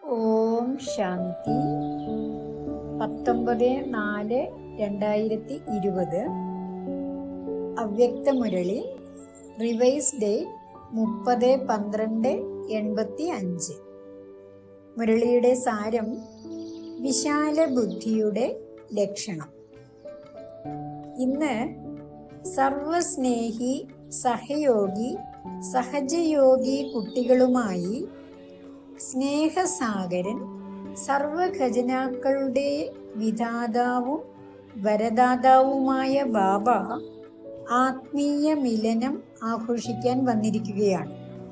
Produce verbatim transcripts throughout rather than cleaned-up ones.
ഓം ശാന്തി. പത്തൊമ്പത് നാല് രണ്ടായിരത്തി ഇരുപത് അവ്യക്ത മുരളി. റിവൈസ് ഡേറ്റ് മുപ്പത് പന്ത്രണ്ട് എൺപത്തി അഞ്ച്. മുരളിയുടെ സാരം: വിശാല ബുദ്ധിയുടെ ലക്ഷണം. ഇന്ന് സർവസ്നേഹി, സഹയോഗി, സഹജയോഗി കുട്ടികളുമായി സ്നേഹസാഗരൻ, സർവഖജനാക്കളുടെ വിധാതാവും വരദാതാവുമായ ബാബ ആത്മീയ മിലനം ആഘോഷിക്കാൻ വന്നിരിക്കുകയാണ്.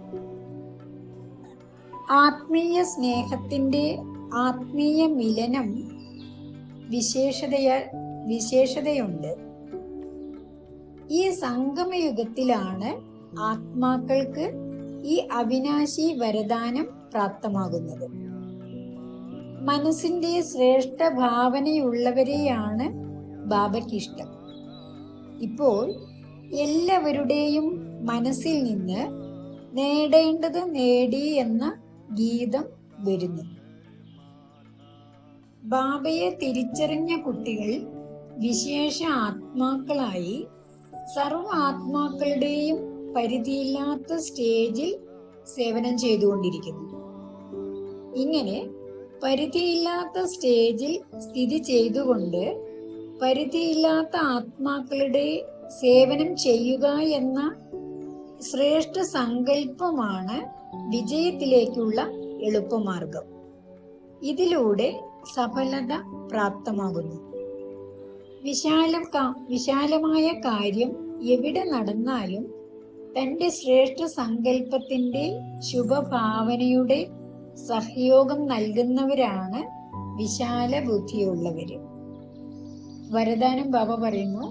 ആത്മീയ സ്നേഹത്തിൻ്റെ ആത്മീയ മിലനം വിശേഷതയ വിശേഷതയുണ്ട്. ഈ സംഗമയുഗത്തിലാണ് ആത്മാക്കൾക്ക് ഈ അവിനാശി വരദാനം പ്രാപ്തമാകുന്നത്. മനസ്സിന്റെ ശ്രേഷ്ഠ ഭാവനയുള്ളവരെയാണ് ബാബയ്ക്കിഷ്ടം. ഇപ്പോൾ എല്ലാവരുടെയും മനസ്സിൽ നിന്ന് നേടേണ്ടത് നേടി എന്ന ഗീതം വരുന്നു. ബാബയെ തിരിച്ചറിഞ്ഞ കുട്ടികൾ വിശേഷ ആത്മാക്കളായി സർവ ആത്മാക്കളുടെയും പരിധിയില്ലാത്ത സ്റ്റേജിൽ സേവനം ചെയ്തുകൊണ്ടിരിക്കുന്നു. ഇങ്ങനെ പരിധിയില്ലാത്ത സ്റ്റേജിൽ സ്ഥിതി ചെയ്തുകൊണ്ട് പരിധിയില്ലാത്ത ആത്മാക്കളുടെ സേവനം ചെയ്യുക എന്ന ശ്രേഷ്ഠ സങ്കല്പമാണ് വിജയത്തിലേക്കുള്ള എളുപ്പമാർഗം. ഇതിലൂടെ സഫലത പ്രാപ്തമാകുന്നു. വിശാല വിശാലമായ കാര്യം എവിടെ നടന്നാലും തൻ്റെ ശ്രേഷ്ഠ സങ്കല്പത്തിൻ്റെ ശുഭഭാവനയുടെ സഹയോഗം നൽകുന്നവരാണ് വിശാല ബുദ്ധിയുള്ളവര്. വരദാനം ബാബ പറയുന്നു: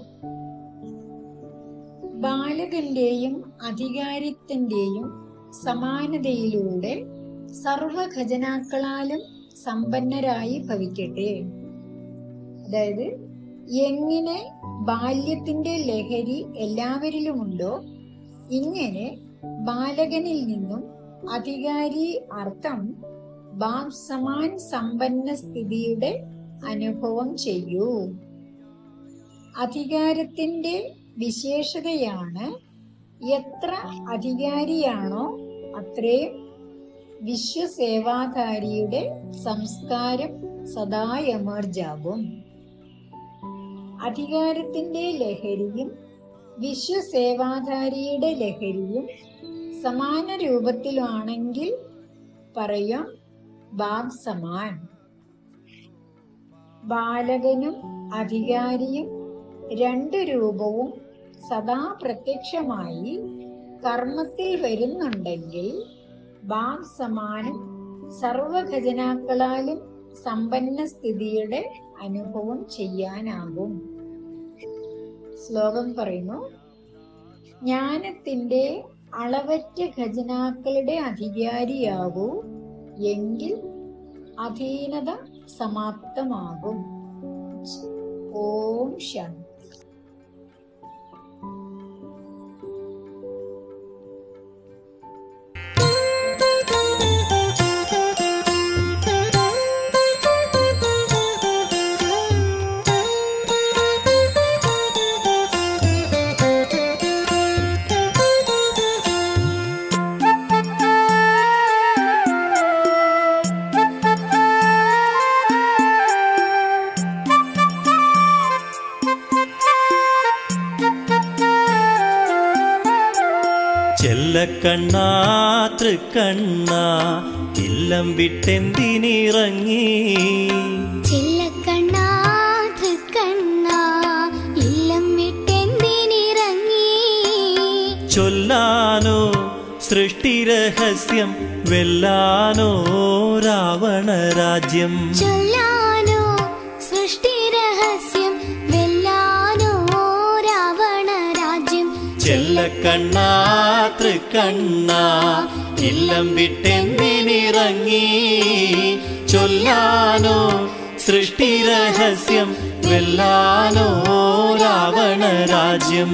ബാലകന്റെയും അധികാരിത്വന്റെയും സമാനതയിലൂടെ സർവഖജനാക്കളാലും സമ്പന്നരായി ഭവിക്കട്ടെ. അതായത്, എങ്ങനെ ബാല്യത്തിന്റെ ലഹരി എല്ലാവരിലുമുണ്ടോ, ഇങ്ങനെ ബാലകനിൽ നിന്നും അധികാരി അർത്ഥം ബാബ് സമാൻ സമ്പന്ന സ്ഥിതിയുടെ അനുഭവം ചെയ്യൂ. അധികാരത്തിന്റെ വിശേഷതയാണ് എത്ര അധികാരിയാണോ അത്രയും വിശ്വസേവാധാരിയുടെ സംസ്കാരം സദാ എമർജാകും. അധികാരത്തിന്റെ ലഹരിയും വിശ്വസേവാധാരിയുടെ ലഹരിയും സമാന രൂപത്തിലാണെങ്കിൽ പറയാം ബാബ് സമാൻ. ബാലകനും അധികാരിയും രണ്ട് രൂപവും സദാ പ്രത്യക്ഷമായി കർമ്മത്തിൽ വരുന്നുണ്ടെങ്കിൽ ബാബ് സമാനും സർവഖജനാക്കളാലും സമ്പന്ന സ്ഥിതിയുടെ അനുഭവം ചെയ്യാനാകും. ശ്ലോകം പറയുന്നു: ജ്ഞാനത്തിന്റെ അളവറ്റ ഖജനാക്കളുടെ അധികാരിയാകൂ, എങ്കിൽ അധീനത സമാപ്തമാകും. ഓം ശാന്തി. ചെല്ലക്കണ്ണാ തൃക്കണ്ണാ ഇല്ലം വിട്ടെന്തിനിറങ്ങി, ചെല്ലക്കണ്ണാ തൃക്കണ്ണാ ഇല്ലം വിട്ടെന്തിനിറങ്ങി, ചൊല്ലാനോ സൃഷ്ടിരഹസ്യം വെല്ലാനോ രാവണ രാജ്യം, ചൊല്ലാനോ സൃഷ്ടിരഹസ്യം വെല്ലാനോ രാവണ രാജ്യം. ചെല്ലക്കണ്ണാ തൃക്കണ്ണാ ഇല്ലം വിട്ടെന്തിനിറങ്ങി, ചൊല്ലാനോ സൃഷ്ടിരഹസ്യം വെല്ലാനോ രാവണ രാജ്യം.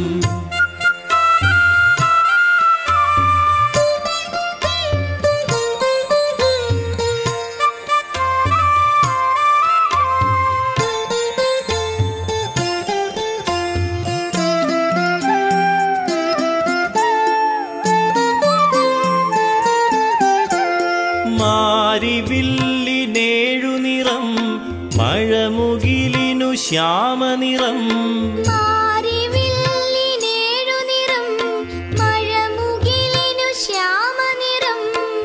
മാരിവില്ലിനേഴു നിറം മഴമുകിലിനു ശ്യാമനിറം മാരിവില്ലിനേഴു നിറം മഴമുകിലിനു ശ്യാമനിറം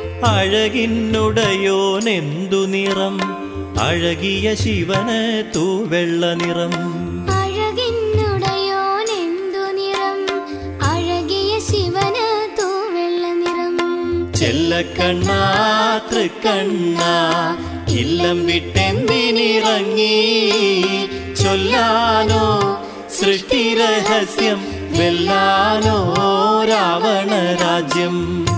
അഴകിന്നുടയോനെന്തു നിറം അഴകിയ ശിവന് തൂവെള്ള നിറം അഴകിന്നുടയോനെന്തു നിറം അഴകിയ ശിവന് തൂവെള്ള നിറം ചെല്ലക്കണ്ണാ തൃക്കണ്ണാ ഇല്ലം വിട്ടെന്തിനിറങ്ങി ചൊല്ലാനോ സൃഷ്ടി രഹസ്യം വെല്ലാനോ രാവണ രാജ്യം